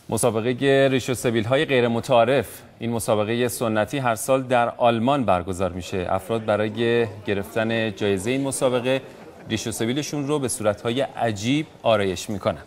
مسابقه ریش و سبیل‌های غیر متعارف، این مسابقه سنتی هر سال در آلمان برگزار میشه. افراد برای گرفتن جایزه این مسابقه ریش و سبیلشون رو به صورت‌های عجیب آرایش میکنن.